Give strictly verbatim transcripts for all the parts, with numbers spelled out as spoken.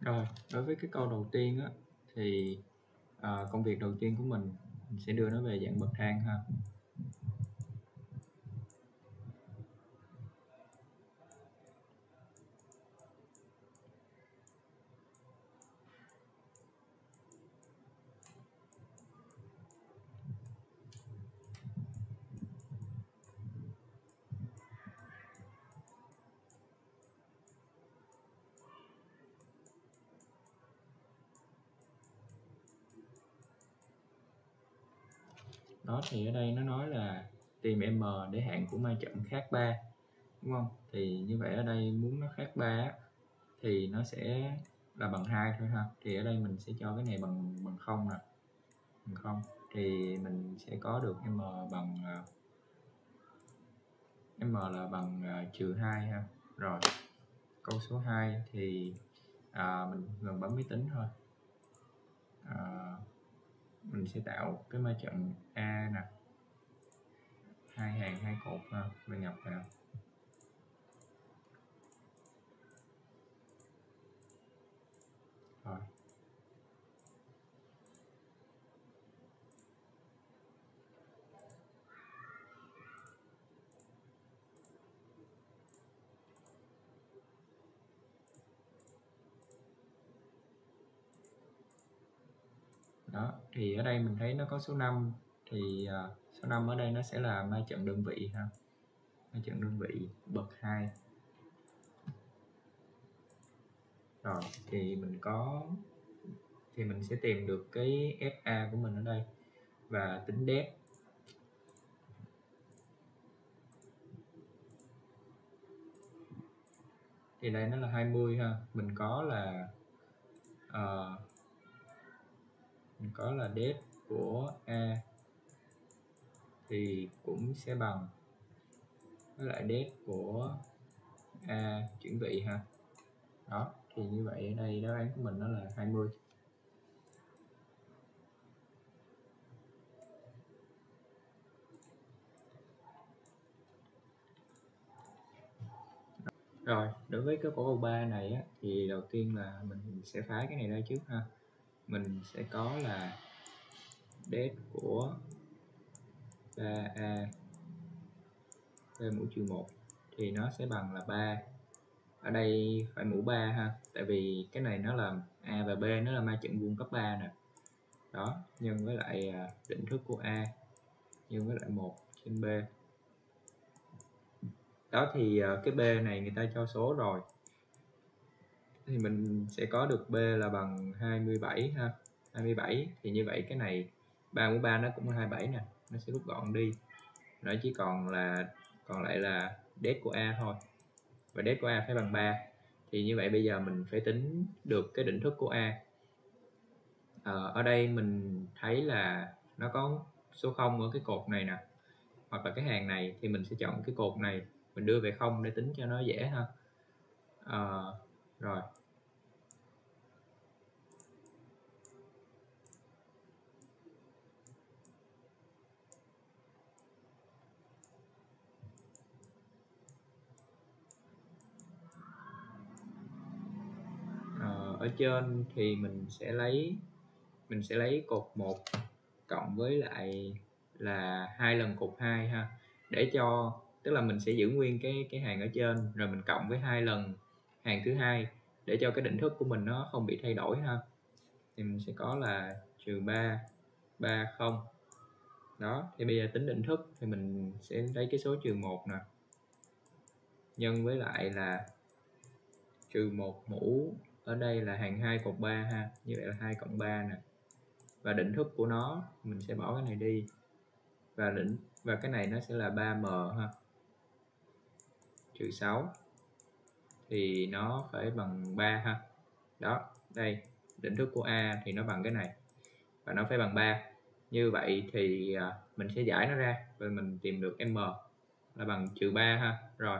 Rồi, đối với cái câu đầu tiên á, thì, ờ, công việc đầu tiên của mình, mình sẽ đưa nó về dạng bậc thang ha. Đó, thì ở đây nó nói là tìm M để hạng của ma trận khác ba, đúng không? Thì như vậy ở đây muốn nó khác ba á, thì nó sẽ là bằng hai thôi ha. Thì ở đây mình sẽ cho cái này bằng bằng không nè, bằng không thì mình sẽ có được M bằng uh, M là bằng uh, trừ hai ha. Rồi, câu số hai thì à, mình gần bấm máy tính thôi. À, mình sẽ tạo cái ma trận A nè, hai hàng hai cột ha, mình nhập vào. Rồi. Đó, thì ở đây mình thấy nó có số năm, thì uh, số năm ở đây nó sẽ là ma trận đơn vị ha, ma trận đơn vị bậc hai. Rồi, thì mình có thì mình sẽ tìm được cái ép a của mình ở đây và tính depth. Thì đây nó là hai mươi ha, mình có là uh, mình có là depth của A thì cũng sẽ bằng với lại depth của A chuyển vị ha. Đó, thì như vậy ở đây đáp án của mình nó là hai mươi. Rồi, đối với cái câu ba này á, thì đầu tiên là mình sẽ phá cái này ra trước ha. Mình sẽ có là depth của ba A b mũ trừ một thì nó sẽ bằng là ba. Ở đây phải mũ ba ha, tại vì cái này nó là A và B nó là ma trận vuông cấp ba nè. Đó, nhân với lại định thức của A nhân với lại một trên B. Đó, thì cái B này người ta cho số rồi, thì mình sẽ có được B là bằng hai mươi bảy ha, hai mươi bảy. Thì như vậy cái này ba mũ ba nó cũng là hai mươi bảy nè, nó sẽ rút gọn đi, nó chỉ còn là còn lại là depth của A thôi, và depth của A phải bằng ba. Thì như vậy bây giờ mình phải tính được cái định thức của A. À, ở đây mình thấy là nó có số không ở cái cột này nè, hoặc là cái hàng này, thì mình sẽ chọn cái cột này, mình đưa về không để tính cho nó dễ ha. À, rồi ở trên thì mình sẽ lấy mình sẽ lấy cột một cộng với lại là hai lần cột hai ha, để cho tức là mình sẽ giữ nguyên cái cái hàng ở trên, rồi mình cộng với hai lần hàng thứ hai để cho cái định thức của mình nó không bị thay đổi ha. Thì mình sẽ có là trừ ba ba không. Đó, thì bây giờ tính định thức thì mình sẽ lấy cái số trừ một nè, nhân với lại là trừ một mũ, ở đây là hàng hai cột ba ha, như vậy là hai cộng ba nè, và định thức của nó mình sẽ bỏ cái này đi, và định và cái này nó sẽ là ba m ha, trừ sáu thì nó phải bằng ba ha. Đó, đây định thức của A thì nó bằng cái này và nó phải bằng ba. Như vậy thì mình sẽ giải nó ra và mình tìm được M là bằng trừ ba ha. Rồi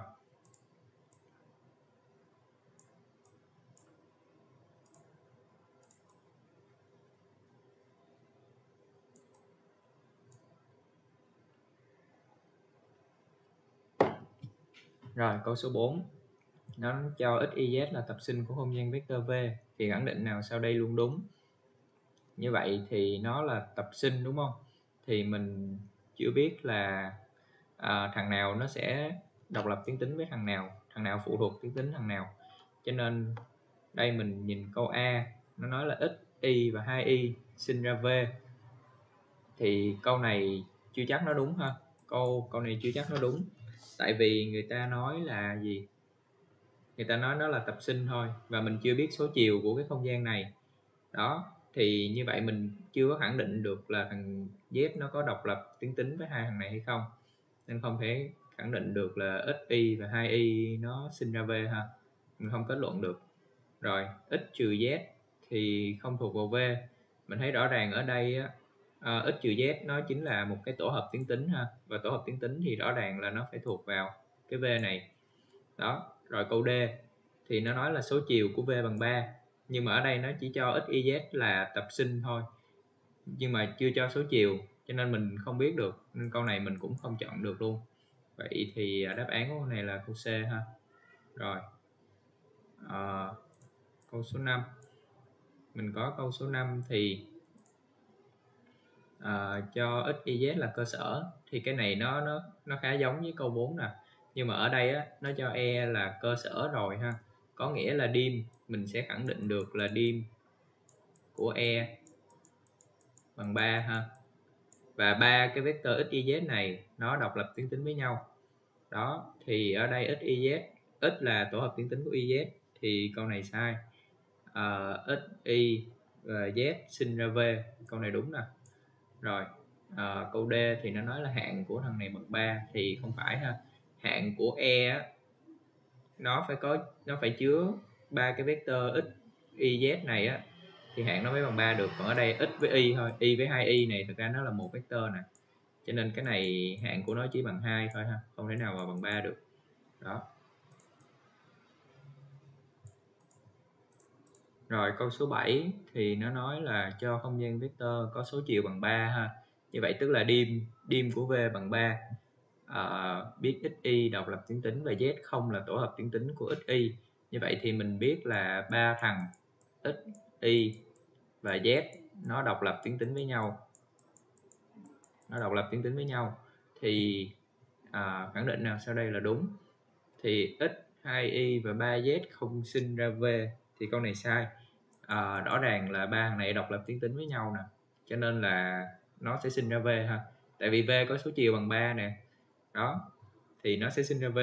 Rồi câu số bốn, nó cho x, y, z là tập sinh của không gian vector V thì khẳng định nào sau đây luôn đúng. Như vậy thì nó là tập sinh đúng không? Thì mình chưa biết là à, thằng nào nó sẽ độc lập tuyến tính với thằng nào, thằng nào phụ thuộc tuyến tính thằng nào. Cho nên đây mình nhìn câu A, nó nói là x, y và hai y sinh ra V. Thì câu này chưa chắc nó đúng ha. Câu câu này chưa chắc nó đúng. Tại vì người ta nói là gì? Người ta nói nó là tập sinh thôi và mình chưa biết số chiều của cái không gian này. Đó, thì như vậy mình chưa có khẳng định được là thằng Z nó có độc lập tuyến tính với hai thằng này hay không. Nên không thể khẳng định được là x, y và hai y nó sinh ra V ha. Mình không kết luận được. Rồi, x trừ Z thì không thuộc vào V. Mình thấy rõ ràng ở đây á, à, x trừ Z nó chính là một cái tổ hợp tuyến tính ha. Và tổ hợp tuyến tính thì rõ ràng là nó phải thuộc vào cái V này. Đó, rồi câu D thì nó nói là số chiều của V bằng ba. Nhưng mà ở đây nó chỉ cho x, y, z là tập sinh thôi. Nhưng mà chưa cho số chiều, cho nên mình không biết được. Nên câu này mình cũng không chọn được luôn. Vậy thì đáp án của câu này là câu C ha. Rồi, à, câu số năm. Mình có câu số năm thì à, cho x, y, z là cơ sở. Thì cái này nó nó nó khá giống với câu bốn nè. Nhưng mà ở đây á, nó cho E là cơ sở rồi ha. Có nghĩa là dim, mình sẽ khẳng định được là dim của E bằng ba ha. Và ba cái vector x, y, z này nó độc lập tuyến tính với nhau. Đó, thì ở đây x, y, z, x là tổ hợp tuyến tính của y, z thì câu này sai. À, x, y và z sinh ra V, câu này đúng nè. Rồi, à, câu D thì nó nói là hạng của thằng này bằng ba thì không phải ha. Hạng của E á, nó phải có nó phải chứa ba cái vector x, y, z này á thì hạng nó mới bằng ba được. Còn ở đây x với y thôi, y với hai y này thực ra nó là một vector nè. Cho nên cái này hạng của nó chỉ bằng hai thôi ha, không thể nào mà bằng ba được. Đó. Rồi câu số bảy thì nó nói là cho không gian vector có số chiều bằng ba ha. Như vậy tức là dim dim của V bằng ba. À, biết x, y độc lập tuyến tính và z không là tổ hợp tuyến tính của x, y. Như vậy thì mình biết là ba thằng x, y và z nó độc lập tuyến tính với nhau. Nó độc lập tuyến tính với nhau. Thì à, khẳng định nào sau đây là đúng. Thì x, hai y và ba z không sinh ra V thì câu này sai. À, rõ ràng là ba thằng này độc lập tuyến tính với nhau nè, cho nên là nó sẽ sinh ra V ha. Tại vì V có số chiều bằng ba nè. Đó, thì nó sẽ sinh ra V.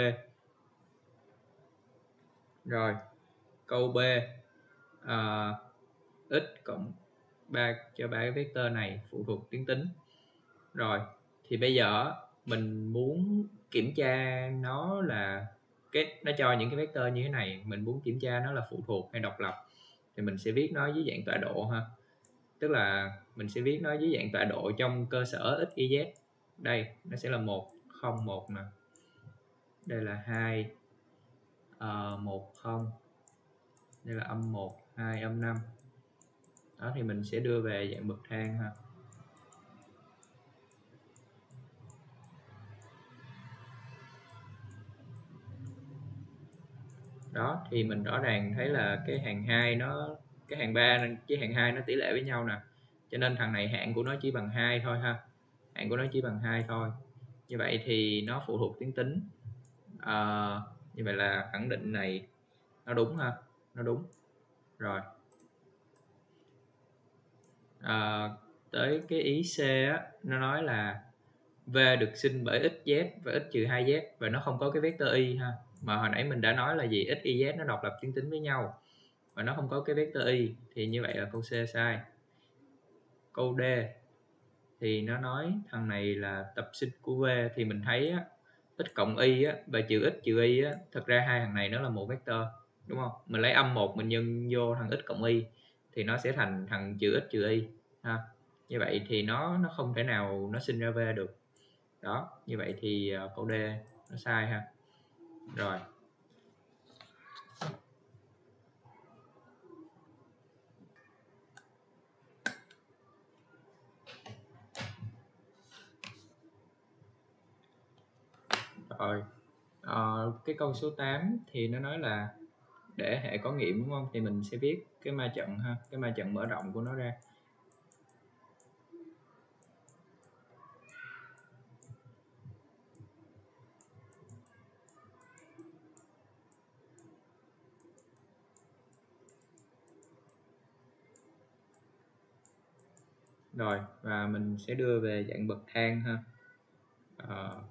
Rồi, câu B, à, x cộng ba cho ba cái vector này phụ thuộc tuyến tính. Rồi, thì bây giờ mình muốn kiểm tra nó là cái nó cho những cái vector như thế này, mình muốn kiểm tra nó là phụ thuộc hay độc lập thì mình sẽ viết nó dưới dạng tọa độ ha. Tức là mình sẽ viết nó dưới dạng tọa độ trong cơ sở x, y, z. Đây nó sẽ là một không một nè. Đây là hai uh, một không. Đây là âm một, hai, âm năm. Đó thì mình sẽ đưa về dạng bậc thang ha. Đó thì mình rõ ràng thấy là cái hàng hai nó cái hàng ba với hàng hai nó tỷ lệ với nhau nè. Cho nên thằng này hạng của nó chỉ bằng hai thôi ha. Hạng của nó chỉ bằng hai thôi. Như vậy thì nó phụ thuộc tuyến tính. À, như vậy là khẳng định này nó đúng ha, nó đúng. Rồi. À, tới cái ý C á, nó nói là V được sinh bởi x, z và x trừ hai z và nó không có cái vector y ha. Mà hồi nãy mình đã nói là gì, x, y, z nó độc lập tuyến tính với nhau và nó không có cái vector y, thì như vậy là câu C sai. Câu D thì nó nói thằng này là tập sinh của V thì mình thấy á, x cộng y á, và trừ x trừ y á, thật ra hai thằng này nó là một vector đúng không? Mình lấy âm một mình nhân vô thằng x cộng y thì nó sẽ thành thằng trừ x trừ y ha. Như vậy thì nó nó không thể nào nó sinh ra V được. Đó, như vậy thì uh, câu D nó sai ha. Rồi. Rồi. Ờ, cái câu số tám thì nó nói là để hệ có nghiệm đúng không? Thì mình sẽ viết cái ma trận ha, cái ma trận mở rộng của nó ra. Rồi, và mình sẽ đưa về dạng bậc thang ha. Ờ,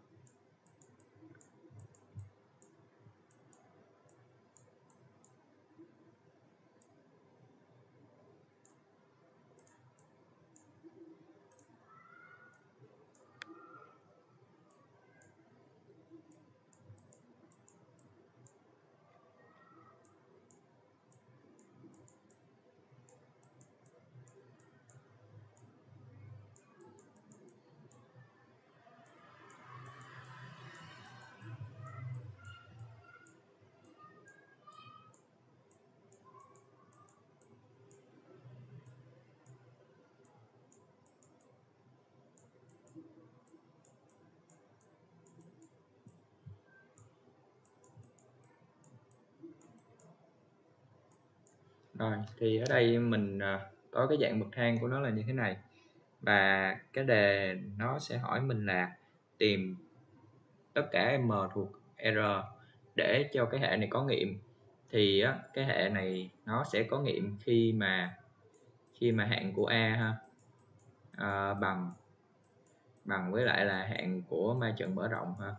Rồi, thì ở đây mình à, có cái dạng bậc thang của nó là như thế này. Và cái đề nó sẽ hỏi mình là tìm tất cả M thuộc R để cho cái hệ này có nghiệm. Thì á, cái hệ này nó sẽ có nghiệm khi mà khi mà hạng của A ha à, bằng bằng với lại là hạng của ma trận mở rộng ha.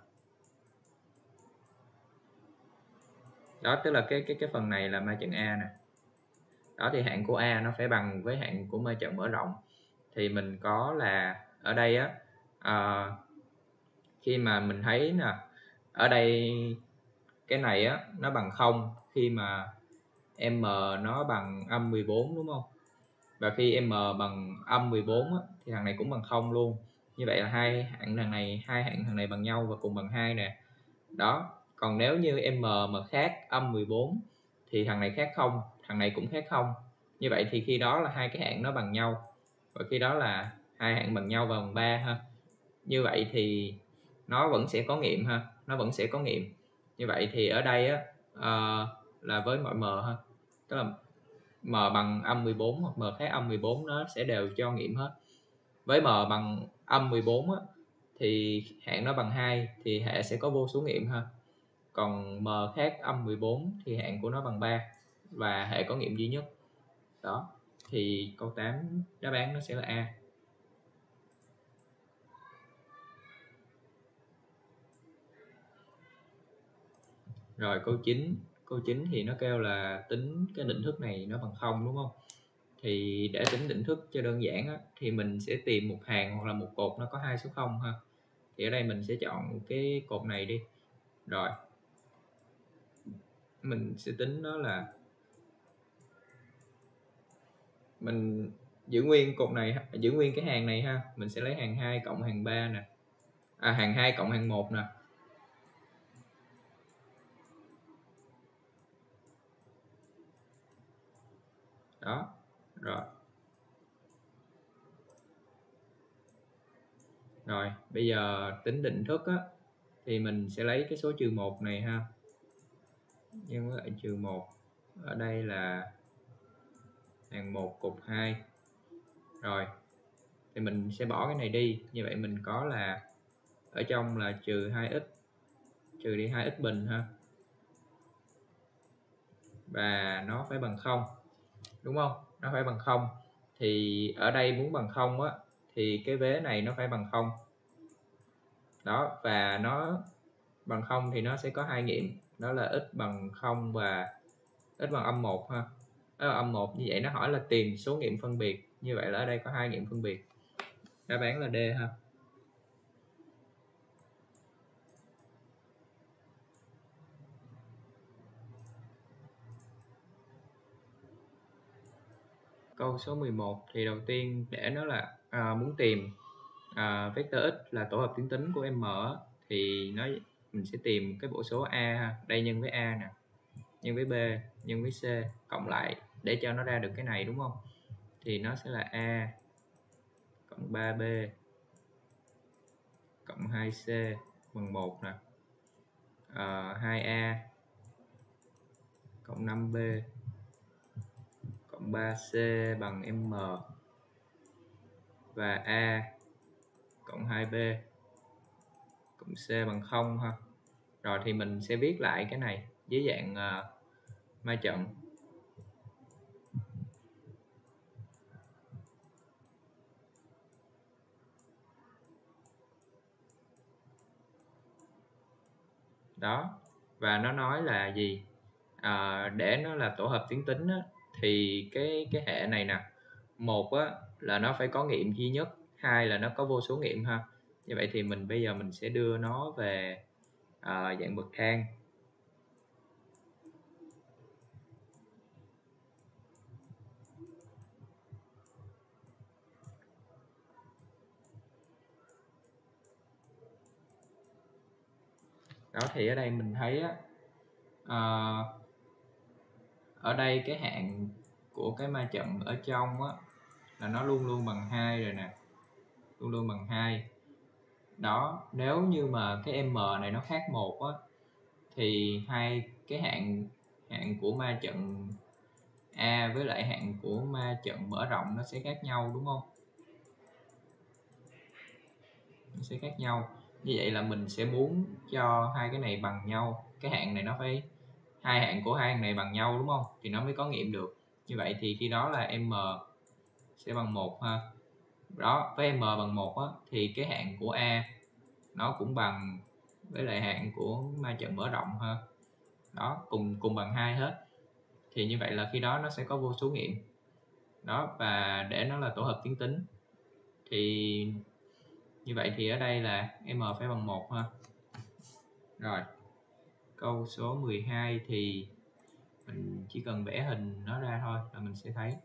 Đó, tức là cái cái cái phần này là ma trận A nè. Đó, thì hạng của A nó phải bằng với hạng của ma trận mở rộng. Thì mình có là ở đây á, à, khi mà mình thấy nè, ở đây cái này á nó bằng không khi mà M nó bằng âm mười bốn đúng không? Và khi M bằng âm mười bốn á, thì thằng này cũng bằng không luôn. Như vậy là hai hạng thằng này, hai hạng thằng này bằng nhau và cùng bằng hai nè. Đó, còn nếu như M mà khác âm mười bốn thì thằng này khác không, thằng này cũng khác không. Như vậy thì khi đó là hai cái hạng nó bằng nhau. Và khi đó là hai hạng bằng nhau và bằng ba ha. Như vậy thì nó vẫn sẽ có nghiệm ha, nó vẫn sẽ có nghiệm. Như vậy thì ở đây á uh, là với mọi M ha, tức là M bằng âm mười bốn hoặc M khác âm mười bốn nó sẽ đều cho nghiệm hết. Với M bằng âm mười bốn á, thì hạng nó bằng hai thì hệ sẽ có vô số nghiệm ha. Còn M khác âm mười bốn thì hạng của nó bằng ba và hệ có nghiệm duy nhất. Đó, thì câu tám đáp án nó sẽ là A. Rồi câu chín, câu chín thì nó kêu là tính cái định thức này nó bằng không đúng không? Thì để tính định thức cho đơn giản á, thì mình sẽ tìm một hàng hoặc là một cột nó có hai số không ha. Thì ở đây mình sẽ chọn cái cột này đi. Rồi mình sẽ tính đó là mình giữ nguyên cột này, giữ nguyên cái hàng này ha. Mình sẽ lấy hàng hai cộng hàng ba nè, à, hàng hai cộng hàng một nè. Đó, rồi. Rồi, bây giờ tính định thức á, thì mình sẽ lấy cái số trừ một này ha, nhân với lại trừ một. Ở đây là hàng một cột hai. Rồi, thì mình sẽ bỏ cái này đi. Như vậy mình có là ở trong là trừ hai x, trừ đi hai x bình ha. Và nó phải bằng không, đúng không? Nó phải bằng không. Thì ở đây muốn bằng không á, thì cái vế này nó phải bằng không. Đó, và nó bằng không thì nó sẽ có hai nghiệm, đó là x bằng không và x bằng âm một ha. Đó là âm một. Như vậy nó hỏi là tìm số nghiệm phân biệt. Như vậy là ở đây có hai nghiệm phân biệt. Đáp án là D ha. Câu số mười một thì đầu tiên để nó là à, muốn tìm à, vector x là tổ hợp tuyến tính của M thì nó mình sẽ tìm cái bộ số A ha. Đây nhân với A nè, nhân với B, nhân với C, cộng lại để cho nó ra được cái này đúng không? Thì nó sẽ là A cộng ba B cộng hai C bằng một nè. uh, hai a cộng năm b cộng ba c bằng m và a cộng hai b cộng c bằng không ha. Rồi thì mình sẽ viết lại cái này dưới dạng uh, ma trận. Đó, và nó nói là gì? À, để nó là tổ hợp tuyến tính á, thì cái cái hệ này nè, một á là nó phải có nghiệm duy nhất, hai là nó có vô số nghiệm ha. Như vậy thì mình bây giờ mình sẽ đưa nó về à, dạng bậc thang. Đó thì ở đây mình thấy á, à, ở đây cái hạn của cái ma trận ở trong á là nó luôn luôn bằng hai rồi nè, luôn luôn bằng hai. Đó, nếu như mà cái m này nó khác một á thì hai cái hạn hạn của ma trận A với lại hạn của ma trận mở rộng nó sẽ khác nhau, đúng không? Nó sẽ khác nhau. Như vậy là mình sẽ muốn cho hai cái này bằng nhau, cái hạn này nó phải hai hạn của hai hạn này bằng nhau, đúng không? Thì nó mới có nghiệm được. Như vậy thì khi đó là m sẽ bằng một ha. Đó, với m bằng một á thì cái hạn của A nó cũng bằng với lại hạn của ma trận mở rộng ha. Đó, cùng cùng bằng hai hết. Thì như vậy là khi đó nó sẽ có vô số nghiệm. Đó, và để nó là tổ hợp tuyến tính thì như vậy thì ở đây là m phải bằng một ha. Rồi, câu số mười hai thì mình chỉ cần vẽ hình nó ra thôi là mình sẽ thấy.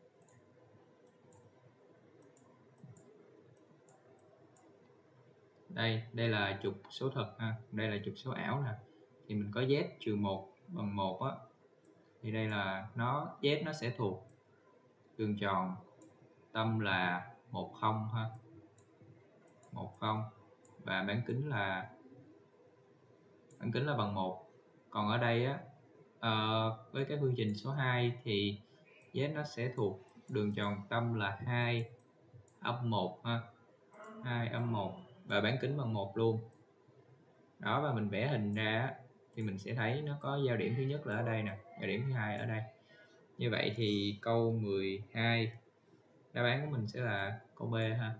Đây, đây là trục số thật ha, đây là trục số ảo nè. Thì mình có z trừ một bằng một á, thì đây là nó z nó sẽ thuộc đường tròn tâm là một không ha. một không và bán kính là bán kính là bằng một. Còn ở đây á uh, với cái phương trình số hai thì z nó sẽ thuộc đường tròn tâm là hai âm một ha. hai âm một và bán kính bằng một luôn. Đó, và mình vẽ hình ra thì mình sẽ thấy nó có giao điểm thứ nhất là ở đây nè, giao điểm thứ hai ở đây. Như vậy thì câu mười hai đáp án của mình sẽ là câu B ha.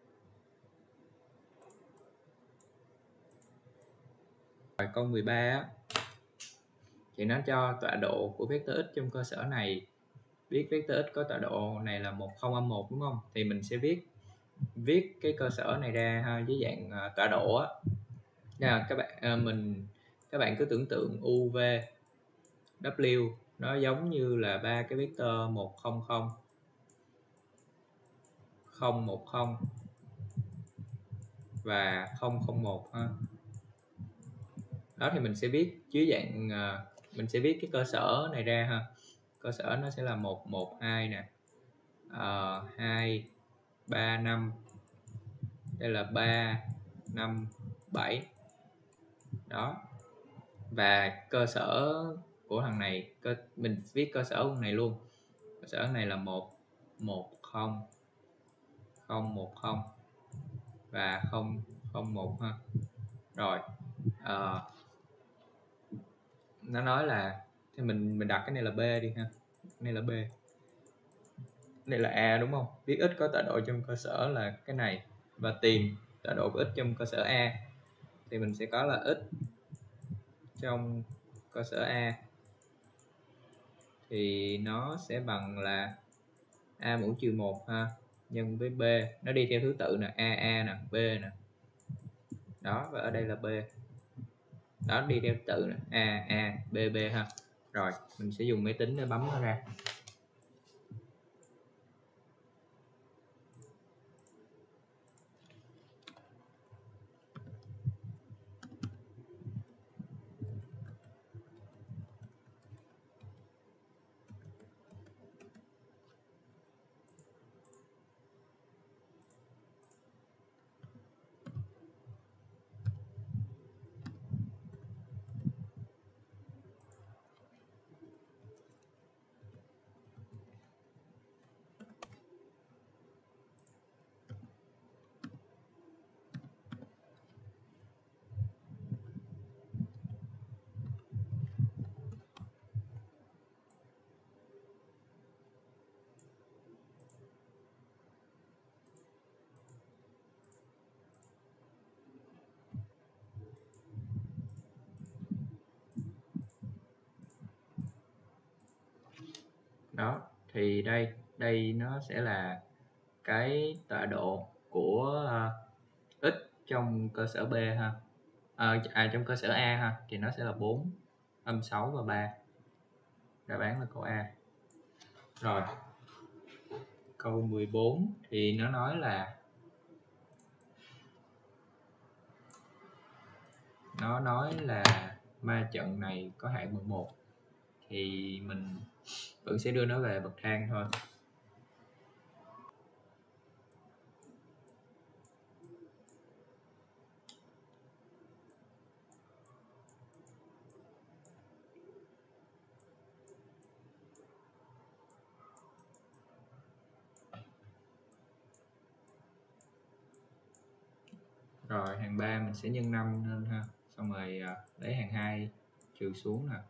Rồi câu mười ba á, thì nó cho tọa độ của vector x trong cơ sở này. Biết vector x có tọa độ này là một không âm một, đúng không? Thì mình sẽ viết viết cái cơ sở này ra ha, với dạng uh, tọa độ á. Nào các bạn uh, mình các bạn cứ tưởng tượng u, v, w nó giống như là ba cái vector một không không, không một không và không không một ha. Đó thì mình sẽ viết dưới dạng uh, mình sẽ viết cái cơ sở này ra ha. Cơ sở nó sẽ là một một hai nè, uh, hai ba năm, đây là ba năm bảy. Đó, và cơ sở của thằng này cơ, mình viết cơ sở của thằng này luôn. Cơ sở này là một một không không một không và không không một ha. Rồi uh, nó nói là thì mình mình đặt cái này là B đi ha. Cái này là B, đây là A, đúng không? Viết x có tọa độ trong cơ sở là cái này và tìm tọa độ của x trong cơ sở A thì mình sẽ có là x trong cơ sở A thì nó sẽ bằng là A mũ trừ một ha, nhân với B, nó đi theo thứ tự nè, A A nè, B nè. Đó, và ở đây là B. Đó, đi theo thứ tự nè, A A B B ha. Rồi, mình sẽ dùng máy tính để bấm nó ra. Đó, thì đây, đây nó sẽ là cái tọa độ của uh, x trong cơ sở B ha. À, à trong cơ sở A ha, thì nó sẽ là bốn, âm sáu và ba. Đáp án là câu A. Rồi. Câu mười bốn thì nó nói là nó nói là ma trận này có hạng bằng một, thì mình vẫn sẽ đưa nó về bậc thang thôi. Rồi hàng ba mình sẽ nhân năm lên ha, xong rồi à, lấy hàng hai trừ xuống nè.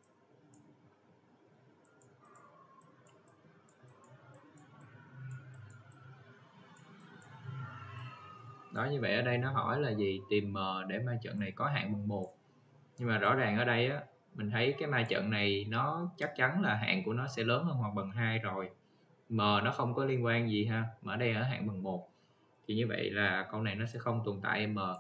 Đó, như vậy ở đây nó hỏi là gì? Tìm m để ma trận này có hạng bằng một. Nhưng mà rõ ràng ở đây á, mình thấy cái ma trận này nó chắc chắn là hạng của nó sẽ lớn hơn hoặc bằng hai rồi. M nó không có liên quan gì ha, mà ở đây ở hạng bằng một. Thì như vậy là câu này nó sẽ không tồn tại m.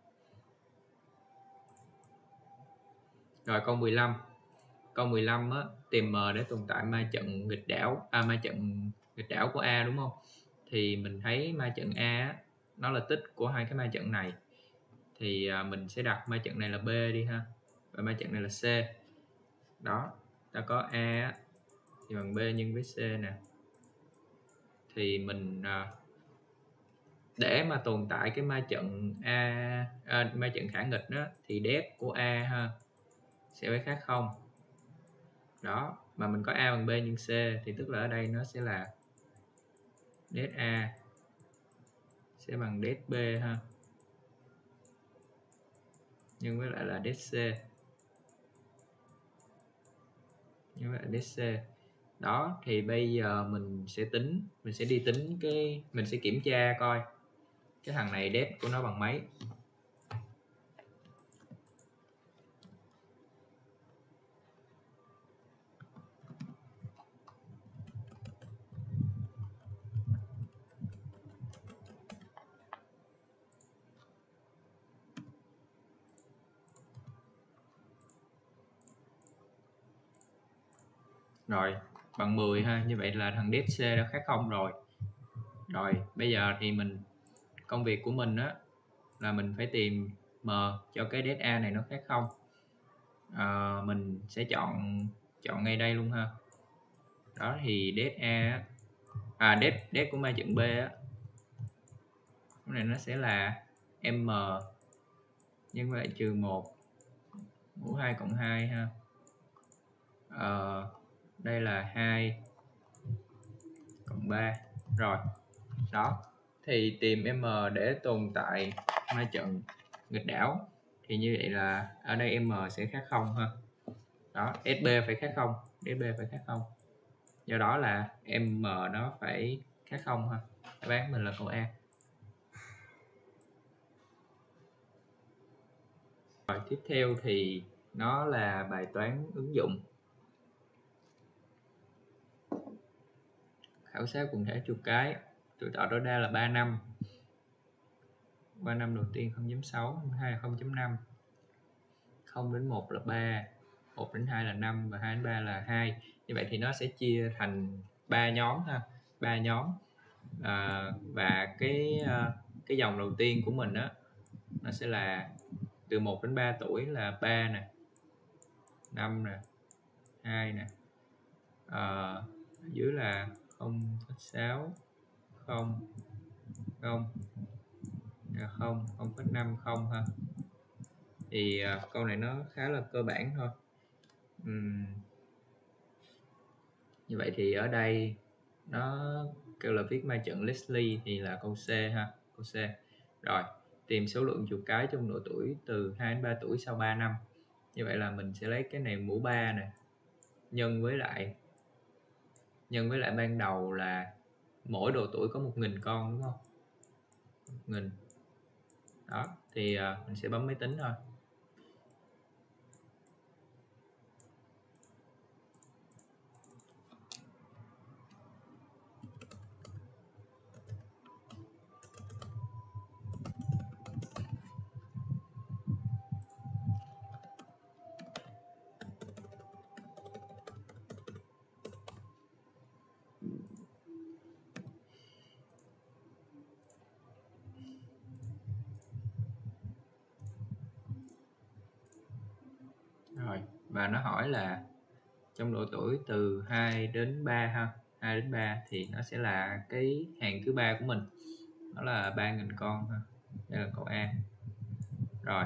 Rồi câu mười lăm. Câu mười lăm á, tìm m để tồn tại ma trận nghịch đảo, à ma trận nghịch đảo của A đúng không? Thì mình thấy ma trận A á, nó là tích của hai cái ma trận này. Thì à, mình sẽ đặt ma trận này là B đi ha. Và ma trận này là C. Đó, ta có A á, thì bằng B nhân với C nè. Thì mình à, để mà tồn tại cái ma trận A, à, ma trận khả nghịch đó, thì def của A ha sẽ phải khác không. Đó, mà mình có A bằng B nhân C thì tức là ở đây nó sẽ là def A sẽ bằng def B ha, nhân với lại là def C nhân với lại def C. Đó, thì bây giờ mình sẽ tính, mình sẽ đi tính cái, mình sẽ kiểm tra coi cái thằng này def của nó bằng mấy. Rồi, bằng mười ha, như vậy là thằng def C đã khác không rồi. Rồi, bây giờ thì mình, công việc của mình á là mình phải tìm m cho cái def A này nó khác không. À, mình sẽ chọn chọn ngay đây luôn ha. Đó thì def A à def def của ma trận B á, cái này nó sẽ là m nhân với lại trừ một mũ hai cộng hai ha. À, đây là hai cộng ba. Rồi. Đó, thì tìm m để tồn tại ma trận nghịch đảo, thì như vậy là ở đây m sẽ khác không ha. Đó, ét bê phải khác không, ét bê phải khác không. Do đó là m nó phải khác không ha. Đáp án mình là câu A. Rồi tiếp theo thì nó là bài toán ứng dụng. Khảo sát quần thể chuột cái, tuổi thọ tối đa là ba năm. ba năm đầu tiên không chấm sáu, hai là không chấm năm. không đến một là ba, một đến hai là năm và hai đến ba là hai. Như vậy thì nó sẽ chia thành ba nhóm ha, ba nhóm. À, và cái cái dòng đầu tiên của mình á, nó sẽ là từ một đến ba tuổi là ba nè, năm nè, hai nè. À, dưới là không phẩy sáu, không, không, không, không phẩy năm, không ha. Thì à, câu này nó khá là cơ bản thôi. Uhm. Như vậy thì ở đây nó kêu là viết ma trận Leslie thì là câu C ha, câu C. Rồi, tìm số lượng chuột cái trong độ tuổi từ hai đến ba tuổi sau ba năm. Như vậy là mình sẽ lấy cái này mũ ba nè, nhân với lại nhân với lại ban đầu là mỗi độ tuổi có một nghìn con đúng không? một nghìn. Đó, thì uh, mình sẽ bấm máy tính thôi. và nó hỏi là trong độ tuổi từ hai đến ba ha, hai đến ba thì nó sẽ là cái hàng thứ ba của mình, đó là ba nghìn con ha. Đây là câu A. Rồi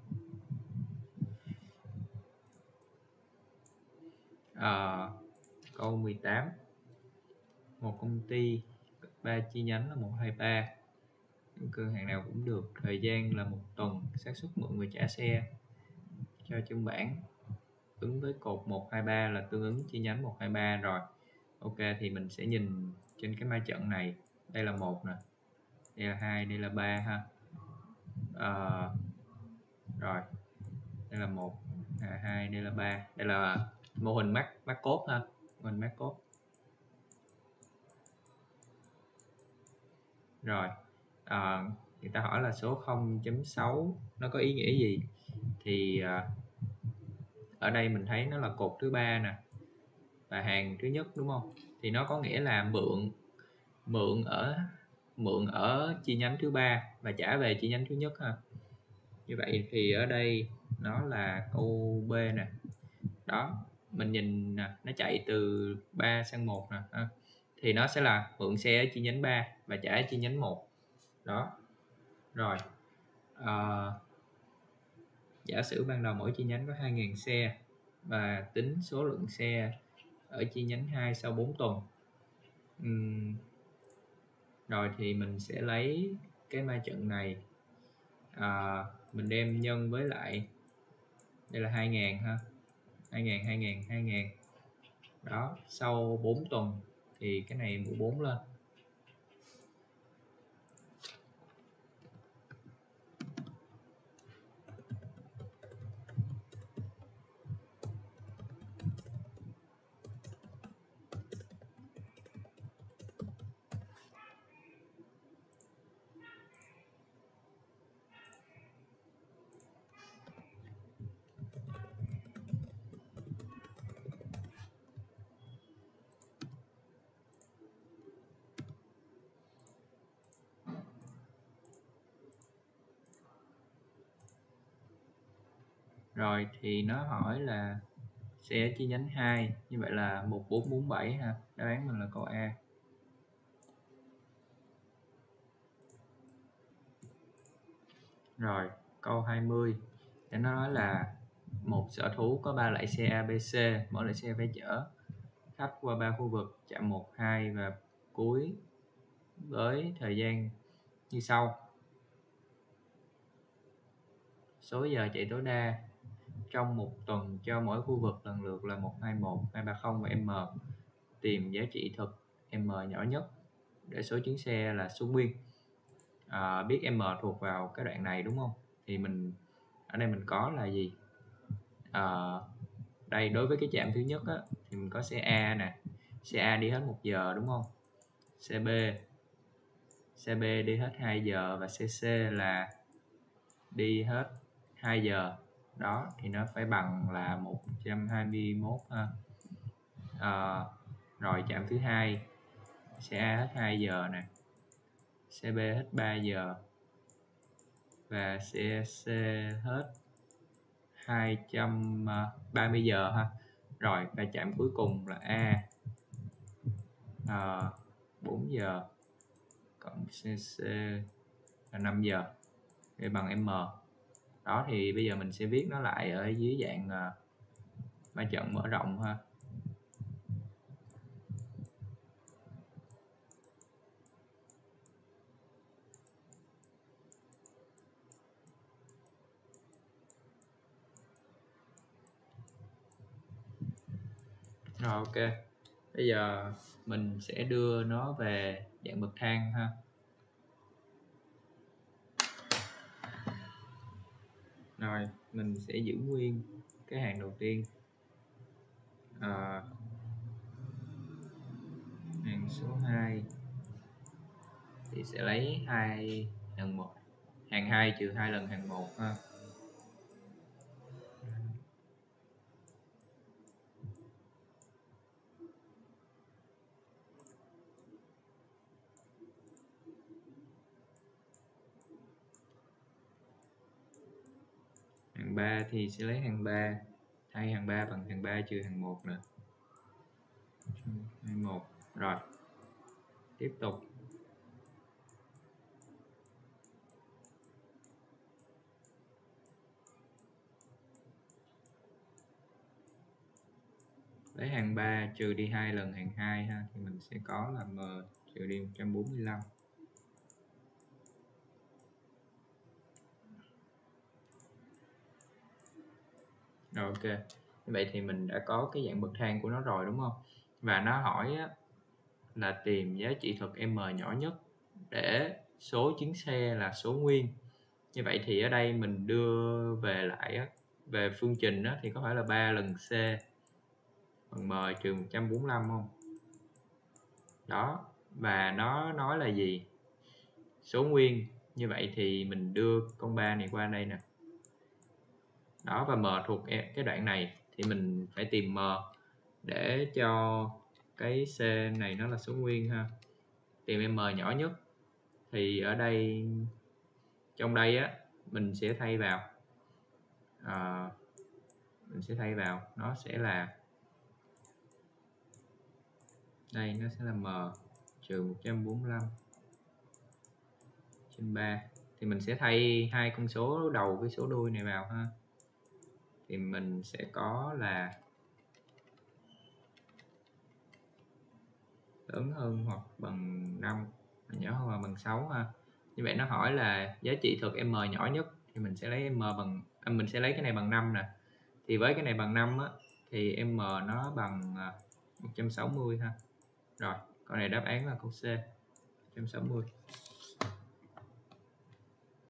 à, câu mười tám, một công ty ba chi nhánh là một hai ba, cửa hàng nào cũng được, thời gian là một tuần, xác suất mượn người trả xe cho chân bản ứng với cột một hai ba là tương ứng chi nhánh một hai ba. Rồi ok, thì mình sẽ nhìn trên cái ma trận này, đây là một nè, đây là hai, đây là ba ha. À, rồi đây là một, à, hai, đây là ba, đây là mô hình mắt mắt cốt ha, mô hình mắt cốt. Rồi à, người ta hỏi là số không chấm sáu nó có ý nghĩa gì, thì à, ở đây mình thấy nó là cột thứ ba nè và hàng thứ nhất đúng không, thì nó có nghĩa là mượn mượn ở mượn ở chi nhánh thứ ba và trả về chi nhánh thứ nhất ha. Như vậy thì ở đây nó là câu B nè. Đó, mình nhìn nè, nó chạy từ ba sang một nè ha. Thì nó sẽ là mượn xe ở chi nhánh ba và trả ở chi nhánh một. Đó. Rồi. À, giả sử ban đầu mỗi chi nhánh có hai nghìn xe và tính số lượng xe ở chi nhánh hai sau bốn tuần. Uhm, rồi thì mình sẽ lấy cái ma trận này, à, mình đem nhân với lại, đây là hai nghìn ha, hai nghìn, hai nghìn, hai nghìn. Đó, sau bốn tuần thì cái này mũ bốn lên. Rồi thì nó hỏi là xe chi nhánh hai, như vậy là một bốn bốn bảy ha, đáp án mình là câu A. Rồi câu hai mươi, để nó nói là một sở thú có ba loại xe a bê xê, mỗi loại xe phải chở khách qua ba khu vực chạm một, hai và cuối với thời gian như sau. Số giờ chạy tối đa trong một tuần cho mỗi khu vực lần lượt là một hai một, hai ba không và M. Tìm giá trị thực M nhỏ nhất để số chuyến xe là số nguyên. À, biết M thuộc vào cái đoạn này đúng không? Thì mình ở đây mình có là gì? À, đây đối với cái trạm thứ nhất á, thì mình có xe A nè, xe A đi hết một giờ đúng không? Xe B, xe B đi hết hai giờ và xe C là đi hết hai giờ. Đó thì nó phải bằng là một trăm hai mươi mốt ha. À, rồi trạm thứ hai, xe A hết hai giờ nè, xe B hết ba giờ và xe C hết hai trăm ba mươi giờ ha. Rồi và chạm cuối cùng là A à, bốn giờ cộng xê xê là năm giờ để bằng M. Đó thì bây giờ mình sẽ viết nó lại ở dưới dạng uh, ma trận mở rộng ha. Rồi ok, bây giờ mình sẽ đưa nó về dạng bậc thang ha. Rồi mình sẽ giữ nguyên cái hàng đầu tiên, à, hàng số hai thì sẽ lấy hai lần một, hàng hai trừ hai lần hàng một ha. Hàng ba thì sẽ lấy hàng ba thay hàng ba bằng hàng ba trừ hàng một nữa, hai một. Rồi tiếp tục lấy hàng ba trừ đi hai lần hàng hai ha, thì mình sẽ có là m trừ đi một trăm bốn mươi lăm. Rồi ok, như vậy thì mình đã có cái dạng bậc thang của nó rồi đúng không? Và nó hỏi á, là tìm giá trị thực m nhỏ nhất để số chuyến xe là số nguyên. Như vậy thì ở đây mình đưa về lại á, về phương trình á, thì có phải là ba lần c bằng m trừ một trăm bốn mươi lăm không? Đó, và nó nói là gì? Số nguyên. Như vậy thì mình đưa con ba này qua đây nè. Đó, và m thuộc cái đoạn này thì mình phải tìm m để cho cái c này nó là số nguyên ha. Tìm m nhỏ nhất thì ở đây, trong đây á, mình sẽ thay vào à, mình sẽ thay vào nó sẽ là đây, nó sẽ là m trừ một trăm bốn mươi lăm trên ba. Thì mình sẽ thay hai con số đầu với số đuôi này vào ha. Thì mình sẽ có là lớn hơn hoặc bằng năm, nhỏ hơn hoặc bằng sáu ha. Như vậy nó hỏi là giá trị thực m nhỏ nhất thì mình sẽ lấy m bằng à, mình sẽ lấy cái này bằng năm nè. Thì với cái này bằng năm á, thì m nó bằng một trăm sáu mươi ha. Rồi, con này đáp án là câu C, một trăm sáu mươi.